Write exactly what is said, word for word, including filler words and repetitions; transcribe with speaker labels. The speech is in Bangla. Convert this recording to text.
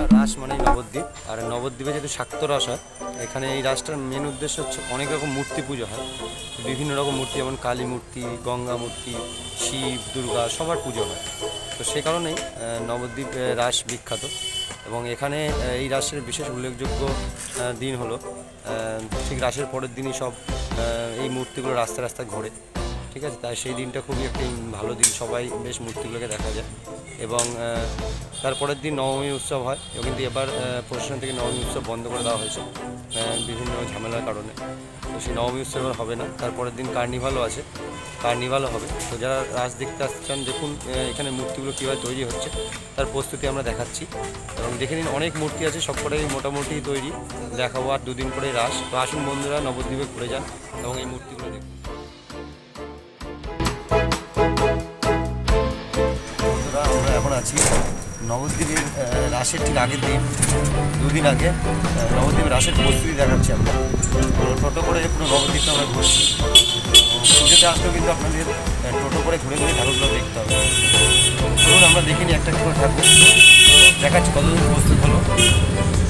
Speaker 1: রাস মানে নবদ্বীপ, আর নবদ্বীপে যেহেতু শাক্ত রাস হয়, এখানে এই রাসটার মেন উদ্দেশ্য হচ্ছে অনেক রকম মূর্তি পুজো হয়, বিভিন্ন রকম মূর্তি, যেমন কালী মূর্তি, গঙ্গা মূর্তি, শিব, দুর্গা, সবার পুজো হয়। তো সে কারণেই নবদ্বীপ রাস বিখ্যাত। এবং এখানে এই রাসের বিশেষ উল্লেখযোগ্য দিন হলো ঠিক রাসের পরের দিনই সব এই মূর্তিগুলো রাস্তায় রাস্তায় ঘোরে, ঠিক আছে। তাই সেই দিনটা খুবই একটি ভালো দিন, সবাই বেশ মূর্তিগুলোকে দেখা যায়। এবং তারপরের দিন নবমী উৎসব হয়, কিন্তু এবার প্রশাসন থেকে নবমী উৎসব বন্ধ করে দেওয়া হয়েছে বিভিন্ন ঝামেলার কারণে। তো সেই নবমী উৎসব আর হবে না। তারপরের দিন কার্নিভালও আছে, কার্নিভালও হবে। তো যারা রাস দেখতে আসতে চান, দেখুন এখানে মূর্তিগুলো কীভাবে তৈরি হচ্ছে, তার প্রস্তুতি আমরা দেখাচ্ছি। এবং দেখে নিন, অনেক মূর্তি আছে, সবকটাই মোটামুটি তৈরি, দেখাবো আর দুদিন পরে রাস। তো আসুন বন্ধুরা, নবদ্বীপে ঘুরে যান এবং এই মূর্তিগুলো দেখুন। বন্ধুরা, আমরা এখন আছি নবদ্বীপের রাসের ঠিক আগের দিন, দুদিন আগে নবদ্বীপের রাসের প্রস্তুতি দেখাচ্ছি আমরা। টোটো করে পুরো নবদ্বীপটা আমরা ঘুরছি। পুজোতে আসলেও কিন্তু আপনাদের টোটো করে ঘুরে ঘুরে ঠাকুরগুলো দেখতে হবে। চলুন আমরা দেখিনি একটা করে ঠাকুর দেখাচ্ছি কতদূর প্রস্তুত হলো।